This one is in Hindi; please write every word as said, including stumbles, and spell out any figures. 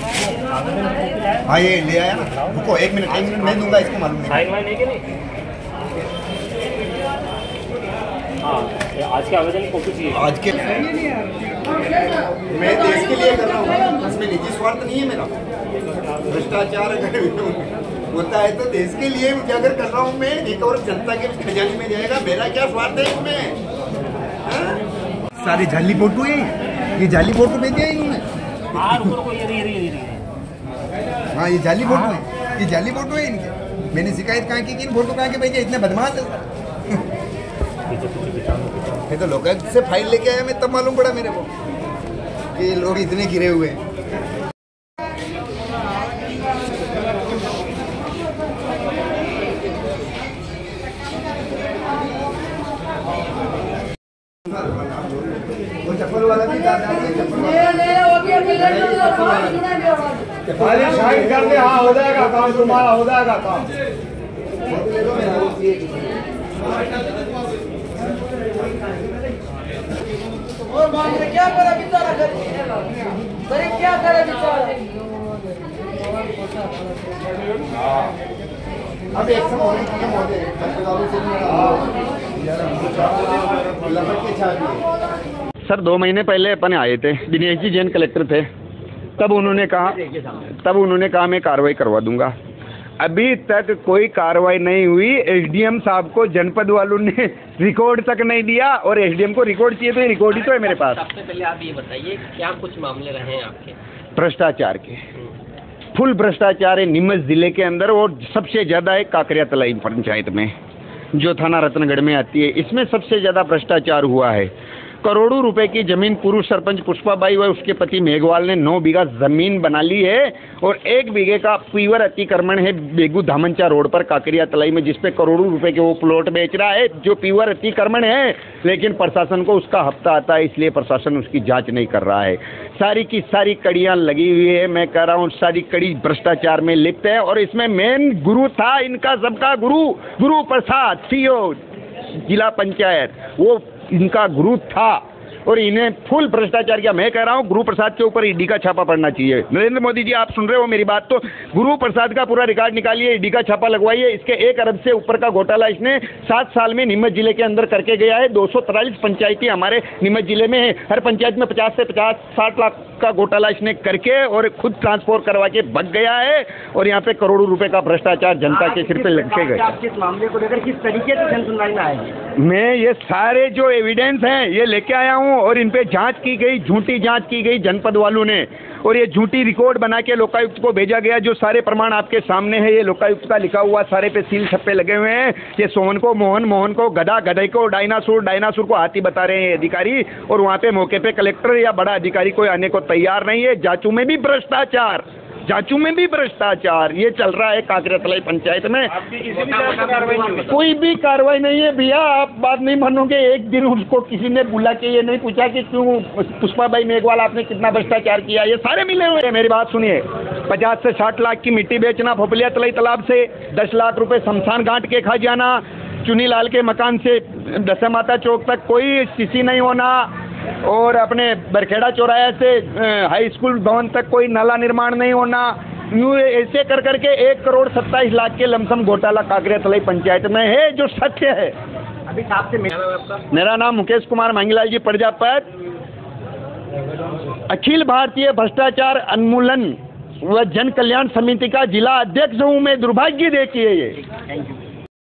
हाँ ये ले आया ना, रुको एक मिनट एक मिनट मैं दूंगा, इसको मालूम नहीं। साइन वाइन है कि नहीं? हाँ, आज के आवेदन की कॉपी चाहिए। आज के मैं देश के लिए कर रहा हूँ, इसमें निजी स्वार्थ नहीं है मेरा। भ्रष्टाचार अगर होता है तो देश के लिए उजागर कर रहा हूँ मैं, एक और जनता के खजाने में जाएगा, मेरा क्या स्वार्थ है इसमें? सारी जाली फोटो है, ये जाली फोटो भेजे है इन्होंने। हाँ ये जाली फोटो है, ये जाली फोटो है इनके। मैंने शिकायत कहाँ की, इन फोटो कहाँ के भेजे, इतने बदमाश है। ये तो लोकायुक्त से फाइल लेके आया मैं, तब मालूम पड़ा मेरे को कि लोग इतने गिरे हुए हैं। वो चप्पल वाला भी साइन कर दे, हाँ हो जाएगा काम, तुम्हारा हो जाएगा काम। और मामले क्या करा बेचारा, गरीब क्या करे बेचारा। अब एक समय सर दो महीने पहले अपन आए थे, दिनेश जी जैन कलेक्टर थे, तब उन्होंने कहा तब उन्होंने कहा मैं कार्रवाई करवा दूंगा। अभी तक कोई कार्रवाई नहीं हुई। एसडीएम साहब को जनपद वालों ने रिकॉर्ड तक नहीं दिया, और एसडीएम को रिकॉर्ड चाहिए तो ये रिकॉर्ड ही तो है मेरे पास। सबसे पहले आप ये बताइए क्या कुछ मामले रहे हैं आपके? भ्रष्टाचार के, फुल भ्रष्टाचार है नीमच जिले के अंदर, और सबसे ज़्यादा है काकरिया तलाई पंचायत में, जो थाना रत्नगढ़ में आती है। इसमें सबसे ज़्यादा भ्रष्टाचार हुआ है। करोड़ों रुपए की जमीन पूर्व सरपंच पुष्पाबाई व उसके पति मेघवाल ने नौ बीघा जमीन बना ली है, और एक बीघे का पीवर अतिक्रमण है बेगू धामनचा रोड पर काकरिया तलाई में, जिसपे करोड़ों रुपए के वो प्लॉट बेच रहा है, जो पीवर अतिक्रमण है। लेकिन प्रशासन को उसका हफ्ता आता है, इसलिए प्रशासन उसकी जांच नहीं कर रहा है। सारी की सारी कड़ियां लगी हुई है, मैं कह रहा हूँ सारी कड़ी भ्रष्टाचार में लिप्त है। और इसमें मेन गुरु था इनका सबका गुरु, गुरु प्रसाद सीओ जिला पंचायत, वो इनका गुरु था, और इन्हें फुल भ्रष्टाचार किया। मैं कह रहा हूँ गुरु प्रसाद के ऊपर ईडी का छापा पड़ना चाहिए। नरेंद्र मोदी जी आप सुन रहे हो मेरी बात, तो गुरु प्रसाद का पूरा रिकॉर्ड निकालिए, ईडी का छापा लगवाइए। इसके एक अरब से ऊपर का घोटाला इसने सात साल में नीमच जिले के अंदर करके गया है। दो सौ तिरालीस पंचायतें हमारे नीमच जिले में है, हर पंचायत में पचास से पचास साठ लाख का घोटाला इसने करके और खुद ट्रांसफर करवा के भग गया है, और यहाँ पे करोड़ों रुपए का भ्रष्टाचार जनता के सिर पे लटके गए। आप किस मामले को लेकर किस तरीके से जन सुनवाई में आए? मैं ये सारे जो एविडेंस हैं ये लेके आया हूँ, और इन पे जांच की गई, झूठी जांच की गई जनपद वालों ने, और ये झूठी रिकॉर्ड बना के लोकायुक्त को भेजा गया। जो सारे प्रमाण आपके सामने है, ये लोकायुक्त का लिखा हुआ, सारे पे सील छप्पे लगे हुए हैं। ये सोहन को मोहन, मोहन को गधा, गधे को डायनासोर, डायनासोर को हाथी बता रहे हैं अधिकारी, और वहाँ पे मौके पे कलेक्टर या बड़ा अधिकारी कोई आने को तैयार नहीं है। जांचू में भी भ्रष्टाचार, जांचू में भी भ्रष्टाचार ये चल रहा है काकरिया तलाई पंचायत में। कोई भी कार्रवाई नहीं है भैया, आप बात नहीं मानोगे। एक दिन उसको किसी ने बुला के ये नहीं पूछा कि क्यों पुष्पाबाई मेघवाल आपने कितना भ्रष्टाचार किया, ये सारे मिले हुए हैं। मेरी बात सुनिए, पचास से साठ लाख की मिट्टी बेचना फोफलिया तलाई तालाब से, दस लाख रुपए शमशान घाट के खा जाना, चुनीलाल के मकान से दशा माता चौक तक कोई सीसी नहीं होना, और अपने बरखेड़ा चौराहे से हाई स्कूल भवन तक कोई नाला निर्माण नहीं होना। यूँ ऐसे कर करके एक करोड़ सत्ताईस लाख के लमसम घोटाला काकरिया तलाई पंचायत में है, जो सत्य है। अभी आपसे मेरा, मेरा नाम मुकेश कुमार मांगीलाल जी प्रजापत, अखिल भारतीय भ्रष्टाचार उन्मूलन व जन कल्याण समिति का जिला अध्यक्ष हूँ मैं। दुर्भाग्य देखिए ये। Thank you.